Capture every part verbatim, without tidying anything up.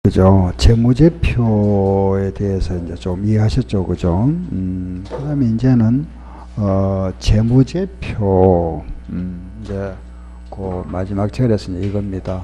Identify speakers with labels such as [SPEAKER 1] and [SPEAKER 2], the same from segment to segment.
[SPEAKER 1] 그죠? 재무제표에 대해서 이제 좀 이해하셨죠? 그죠? 음, 그 다음에 이제는, 어, 재무제표, 음, 이제, 그 마지막 절에서 이제 이겁니다.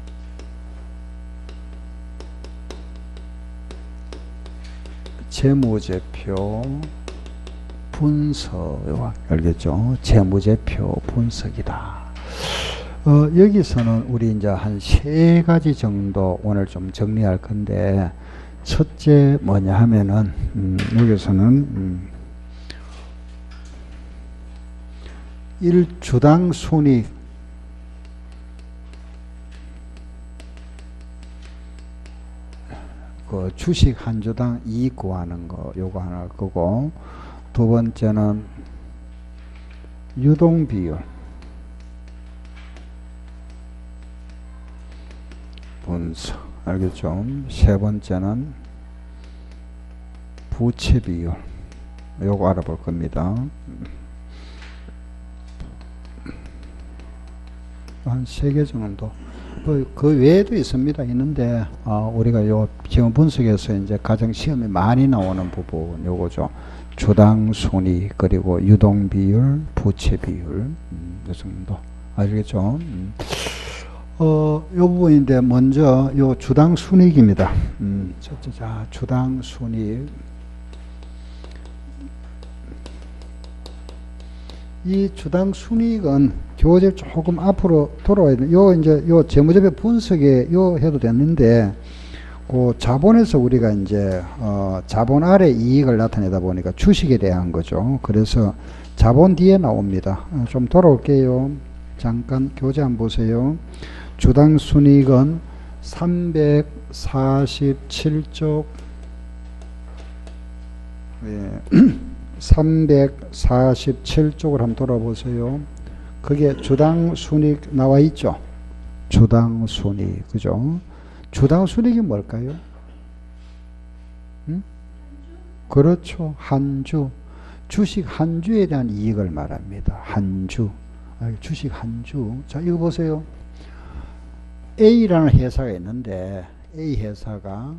[SPEAKER 1] 재무제표 분석, 알겠죠? 재무제표 분석이다. 어, 여기서는 우리 이제 한 세 가지 정도 오늘 좀 정리할 건데, 첫째 뭐냐 하면은, 음, 여기서는, 음, 일 주당 순익, 그 주식 한 주당 이익 구하는 거, 요거 하나 거고, 두 번째는 유동비율. 분석. 알겠죠? 세 번째는 부채 비율. 요거 알아볼 겁니다. 한 세 개 정도. 그, 그 외에도 있습니다. 있는데, 어, 우리가 요 지금 분석에서 이제 가장 시험에 많이 나오는 부분, 요거죠. 주당 순익, 그리고 유동 비율, 부채 비율, 음, 요 정도. 알겠죠? 음. 어, 요 부분인데, 먼저, 요 주당 순익입니다. 음, 자, 자, 주당 순익. 이 주당 순익은 교재 조금 앞으로 돌아와야 돼. 요, 이제, 요 재무제표 분석에 요 해도 됐는데, 그 자본에서 우리가 이제, 어, 자본 아래 이익을 나타내다 보니까 주식에 대한 거죠. 그래서 자본 뒤에 나옵니다. 어, 좀 돌아올게요. 잠깐 교재 한번 보세요. 주당 순익은 삼백사십칠 쪽, 예. 삼백사십칠 쪽을 한번 돌아보세요. 그게 주당 순익 나와 있죠. 주당 순익, 그죠? 주당 순익이 뭘까요? 응? 그렇죠. 한 주. 주식 한 주에 대한 이익을 말합니다. 한 주. 아, 주식 한 주. 자, 이거 보세요. A라는 회사가 있는데, A 회사가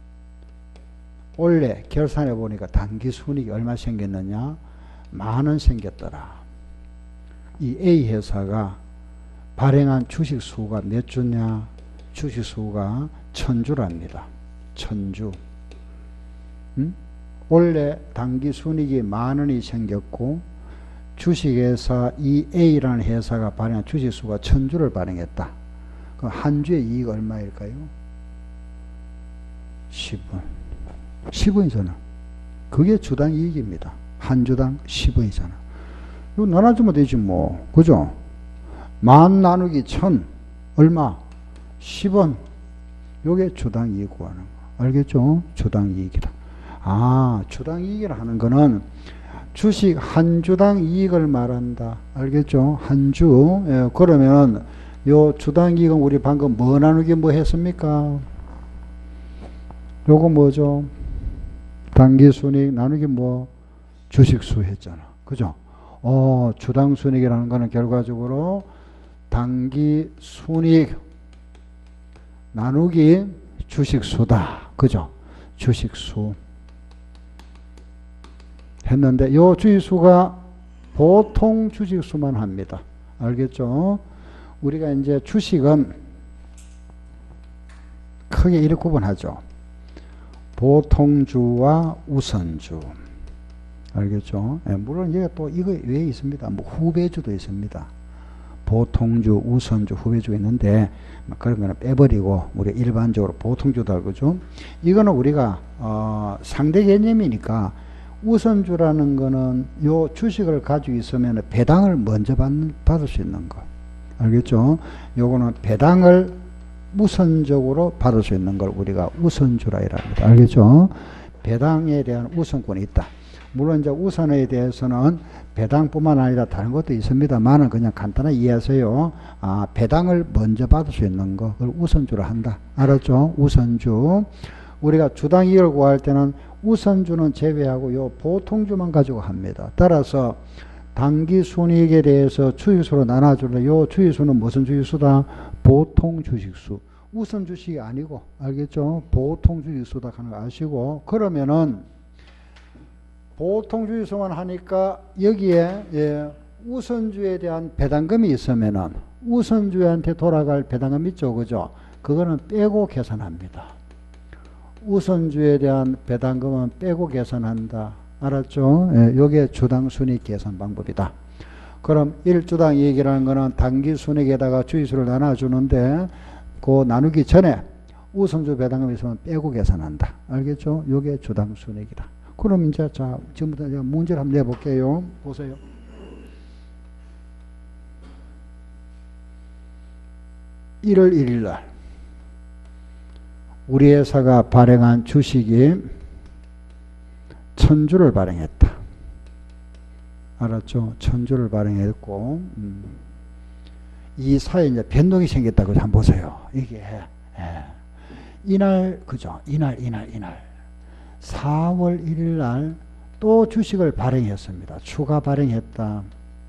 [SPEAKER 1] 원래 결산해 보니까 단기 순익이 얼마 생겼느냐? 만 원 생겼더라. 이 A 회사가 발행한 주식 수가 몇 주냐? 주식 수가 천 주랍니다. 천 주. 음? 원래 단기 순익이 만 원이 생겼고, 주식회사 이 A라는 회사가 발행한 주식 수가 천 주를 발행했다. 그 한 주의 이익 얼마일까요? 십 원. 십 원이잖아. 그게 주당 이익입니다. 한 주당 십 원이잖아. 이거 나눠주면 되지 뭐. 그죠? 만 나누기 천. 얼마? 십 원. 요게 주당 이익 구하는 거. 알겠죠? 주당 이익이다. 아, 주당 이익이라 하는 거는 주식 한 주당 이익을 말한다. 알겠죠? 한 주. 예, 그러면 요 주당 이익은 우리 방금 뭐 나누기 뭐 했습니까? 요거 뭐죠? 단기 순익 나누기 뭐 주식수 했잖아. 그죠? 어, 주당 순익이라는 거는 결과적으로 단기 순익 나누기 주식수다. 그죠? 주식수 했는데 요 주식수가 보통 주식수만 합니다. 알겠죠? 우리가 이제 주식은 크게 이렇게 구분하죠. 보통주와 우선주. 알겠죠? 예, 물론 여기 또 이거 외에 있습니다. 뭐 후배주도 있습니다. 보통주, 우선주, 후배주가 있는데 그런 거는 빼버리고 우리 일반적으로 보통주도 알고죠. 이거는 우리가 어, 상대 개념이니까 우선주라는 거는 요 주식을 가지고 있으면 배당을 먼저 받, 받을 수 있는 거. 알겠죠? 요거는 배당을 우선적으로 받을 수 있는 걸 우리가 우선주라 합니다. 알겠죠? 배당에 대한 우선권이 있다. 물론 이제 우선에 대해서는 배당뿐만 아니라 다른 것도 있습니다만은 그냥 간단하게 이해하세요. 아, 배당을 먼저 받을 수 있는 거, 그걸 우선주라 한다. 알았죠? 우선주. 우리가 주당 이익을 구할 때는 우선주는 제외하고 요 보통주만 가지고 합니다. 따라서 단기 순이익에 대해서 주식수로 나눠줄래? 요 주식수는 무슨 주식수다? 보통 주식수. 우선 주식이 아니고, 알겠죠? 보통 주식수다 하는 거 아시고, 그러면은 보통 주식수만 하니까 여기에 예, 우선주에 대한 배당금이 있으면은 우선주한테 돌아갈 배당금 있죠, 그죠? 그거는 빼고 계산합니다. 우선주에 대한 배당금은 빼고 계산한다. 알았죠? 예, 요게 주당순이익 계산 방법이다. 그럼 일 주당 이익이라는 거는 당기순이익에다가 주의수를 나눠주는데 그 나누기 전에 우선주 배당금 있으면 빼고 계산한다. 알겠죠? 요게 주당순이익이다. 그럼 이제 자 지금부터 문제를 한번 내볼게요. 보세요. 일월 일일 날 우리 회사가 발행한 주식이 천주를 발행했다. 알았죠? 천주를 발행했고, 음. 이 사이에 이제 변동이 생겼다고 한번 보세요. 이게, 예. 이날, 그죠? 이날, 이날, 이날. 사월 일일 날 또 주식을 발행했습니다. 추가 발행했다.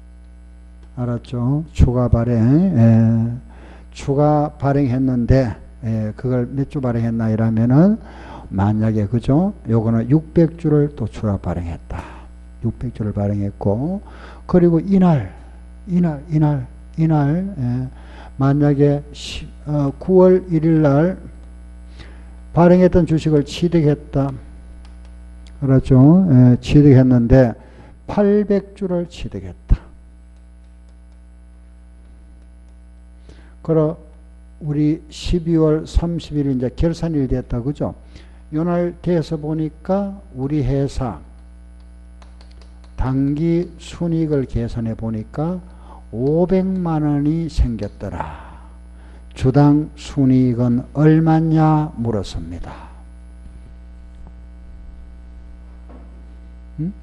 [SPEAKER 1] 알았죠? 추가 발행, 예. 추가 발행했는데, 예. 그걸 몇 주 발행했나 이러면은, 만약에, 그죠? 요거는 육백 주를 또 추가 발행했다. 육백 주를 발행했고, 그리고 이날, 이날, 이날, 이날, 예, 만약에 시, 어, 구월 일일 날 발행했던 주식을 취득했다. 그렇죠? 예, 취득했는데 팔백 주를 취득했다. 그럼 우리 십이월 삼십일 이제 결산일이 됐다. 그죠? 요날 돼서 보니까 우리 회사 당기 순이익을 계산해 보니까 오백만 원이 생겼더라. 주당 순이익은 얼마냐 물었습니다. 응?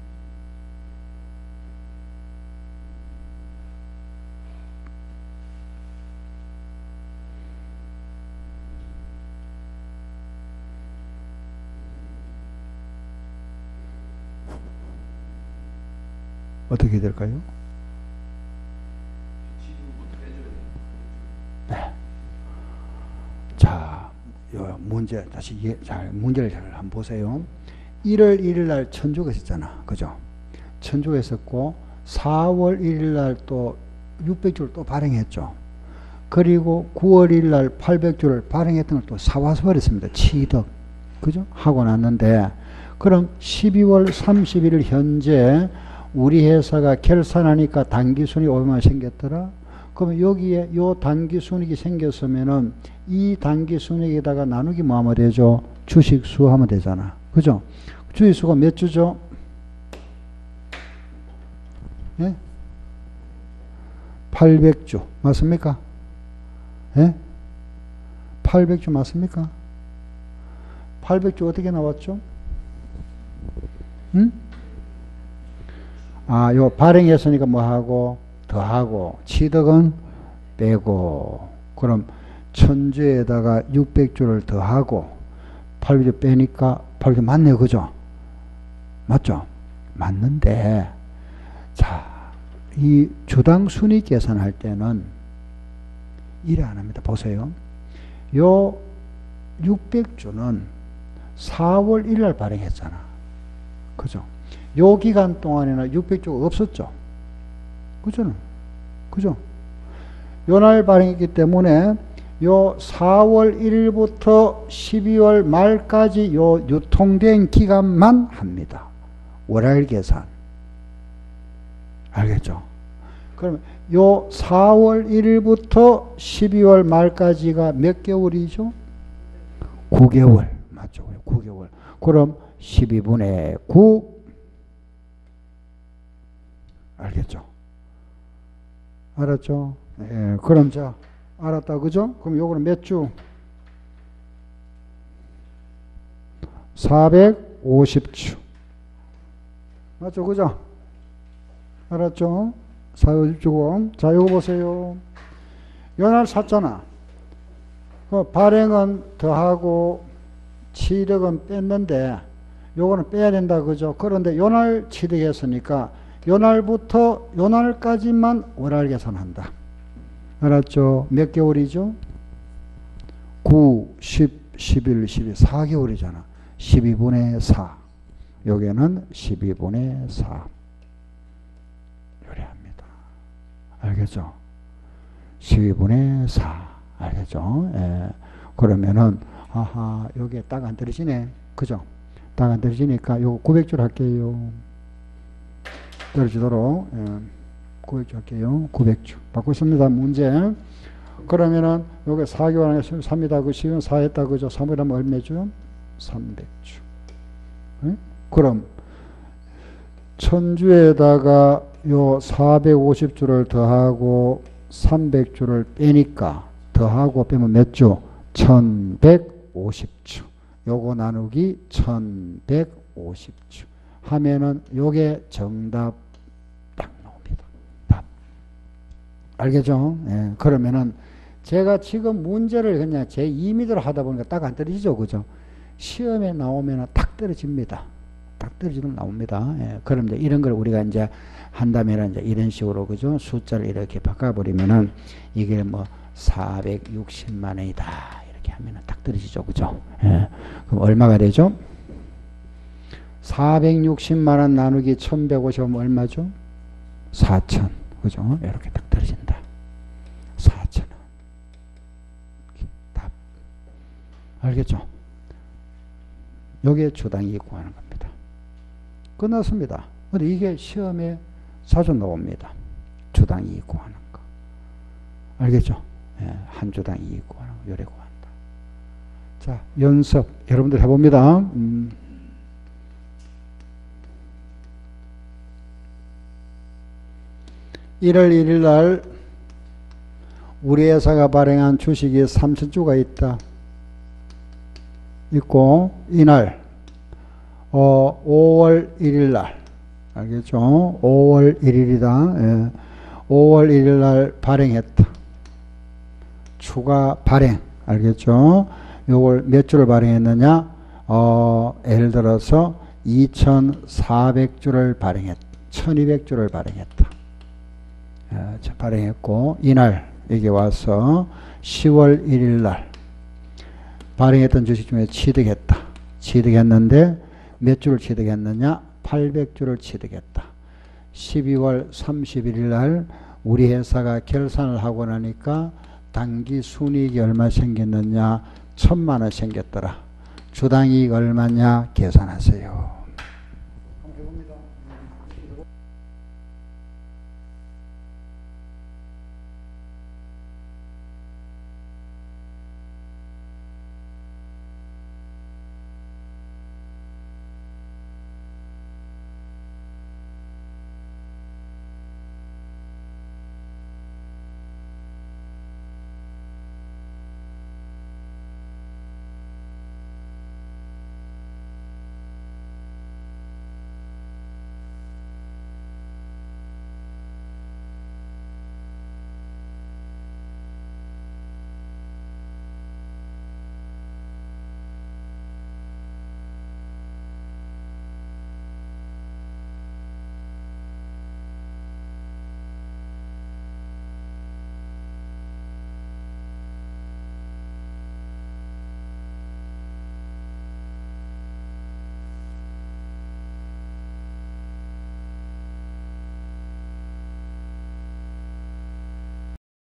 [SPEAKER 1] 어떻게 될까요? 네. 자, 요 문제 다시 예, 잘 문제를 잘 한번 보세요. 일월 일일 날 천주가 있었잖아, 그죠? 천주가 있었고 사월 일일 날 또 육백 주를 또 발행했죠. 그리고 구월 일일 날 팔백 주를 발행했던 걸 또 사와서 버렸습니다. 취득, 그죠? 하고 났는데 그럼 십이월 삼십일 현재 우리 회사가 결산하니까 당기순이익 오백만 원 생겼더라. 그러면 여기에 요 당기순이익이 생겼으면은 이 당기순이익에다가 나누기 뭐 하면 되죠? 주식수 하면 되잖아. 그죠? 주식수가 몇 주죠? 예? 팔백 주. 맞습니까? 예? 팔백 주 맞습니까? 팔백 주 어떻게 나왔죠? 응? 아, 요 발행했으니까 뭐 하고 더하고 취득은 빼고 그럼 천주에다가 육백 주를 더하고 팔백 주 빼니까 팔백 주 맞네요. 그죠? 맞죠? 맞는데 자, 이 주당 순이익 계산할 때는 이래 안 합니다. 보세요. 요 육백 주는 사월 일일 날 발행했잖아. 그죠? 요 기간 동안에는 육백 주가 없었죠. 그죠? 그죠? 요날 발행했기 때문에 요 사월 일일부터 십이월 말까지 요 유통된 기간만 합니다. 월할 계산. 알겠죠? 그러면 요 사월 일일부터 십이월 말까지가 몇 개월이죠? 구 개월. 맞죠? 구 개월. 그럼 십이분의 구. 알겠죠? 알았죠? 예, 그럼 자, 알았다. 그죠? 그럼 요거는 몇 주? 사백오십 주. 맞죠? 그죠? 알았죠? 사백오십 주고. 자, 요거 보세요. 요날 샀잖아. 그 발행은 더하고 취득은 뺐는데 요거는 빼야 된다. 그죠? 그런데 요날 취득했으니까 요날부터 요날까지만 월할 계산한다. 알았죠? 몇 개월이죠? 구, 십, 십일, 십이, 사 개월이잖아. 십이분의 사. 여기는 십이분의 사. 요리합니다. 알겠죠? 십이분의 사. 알겠죠? 예. 그러면은, 아하, 여기에 딱 안 떨어지네. 그죠? 딱 안 떨어지니까 요거 구백 줄 할게요. 떨어지도록. 예. 구백 줄 할게요. 구백 줄. 받고 있습니다. 문제. 그러면은, 요게 사 개월 안에 삽니다. 그 시간 사 했다. 그죠? 삼을 하면 얼마죠? 삼백 주. 예? 그럼, 천주에다가 요 사백오십 주를 더하고 삼백 주를 빼니까, 더하고 빼면 몇 주? 천백오십 주. 요거 나누기 천백오십 주. 하면은 요게 정답 딱 나옵니다. 답. 알겠죠? 예, 그러면은 제가 지금 문제를 그냥 제 임의대로 하다 보니까 딱 안 떨어지죠. 그죠? 시험에 나오면 딱 떨어집니다. 딱 떨어지면 나옵니다. 예, 그럼 이제 이런 걸 우리가 이제 한다면 이제 이런 식으로, 그죠? 숫자를 이렇게 바꿔버리면은 이게 뭐 사백육십만 원이다. 이렇게 하면은 딱 떨어지죠. 그죠? 예, 그럼 얼마가 되죠? 사백육십만 원 나누기 천백오십 하면 얼마죠? 사천. 그죠? 이렇게 딱 떨어진다. 사천 원. 답. 알겠죠? 여기에 주당이익 구하는 겁니다. 끝났습니다. 근데 이게 시험에 자주 나옵니다. 주당이익 구하는 거. 알겠죠? 예, 한 주당 이익 구하는 거. 요래 구한다. 자, 연습. 여러분들 해봅니다. 음. 일월 일일 날 우리 회사가 발행한 주식이 삼천 주가 있다. 있고, 이날, 어, 오월 일일 날, 알겠죠? 오월 일일이다. 예. 오월 일일 날 발행했다. 추가 발행, 알겠죠? 요걸 몇 주를 발행했느냐? 어, 예를 들어서 이천사백 주를 발행했다. 천이백 주를 발행했다. 예, 발행했고, 이날, 여기 와서 시월 일일 날, 발행했던 주식 중에 취득했다. 취득했는데 몇 주를 취득했느냐? 팔백 주를 취득했다. 십이월 삼십일일 날 우리 회사가 결산을 하고 나니까 당기 순이익이 얼마 생겼느냐? 천만 원 생겼더라. 주당이익 얼마냐? 계산하세요.